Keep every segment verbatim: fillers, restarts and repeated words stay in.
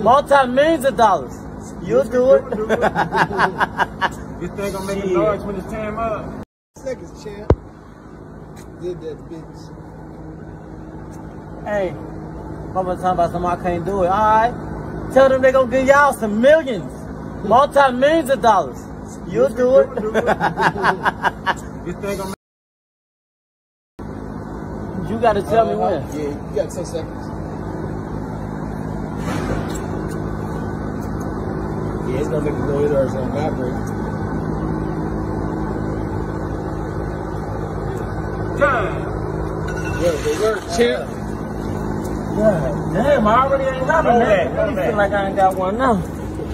Multi-millions of dollars. You'll do it. You think I'm making noise when it's time up? Seconds, champ. Did that bitch. Hey, mama talking about something I can't do it. All right. Tell them they gonna give y'all some millions. Multi-millions of dollars. You'll do it. You think I'm You gotta tell me uh, when. Yeah, you got ten seconds. Yeah, it's gonna make you go either or it's gonna vibrate. time? Good, good work, champ. God damn, I already ain't got Go one. back, I go feel back. like I ain't got one now.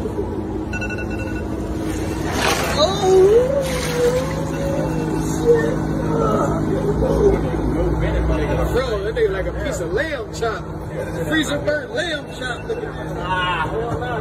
Bro, that nigga like a piece of lamb chop. Freezer burnt lamb chop. Look at that. Ah, hell no.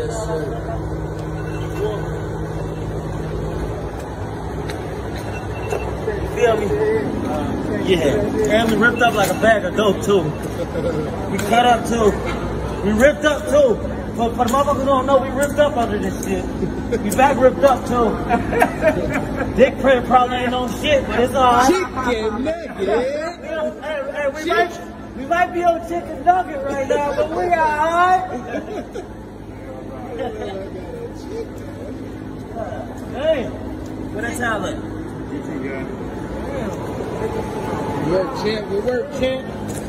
Feel me? Yeah. And we ripped up like a bag of dope too. We cut up too. We ripped up too. For, for the motherfuckers who don't know, we ripped up under this shit. We back ripped up too. Dick print probably ain't on shit, but it's alright. Chicken nugget. Hey, hey, we, might, we might be on chicken nugget right now, but we alright. Hey, what that sound like? Good work, champ. Good work, champ.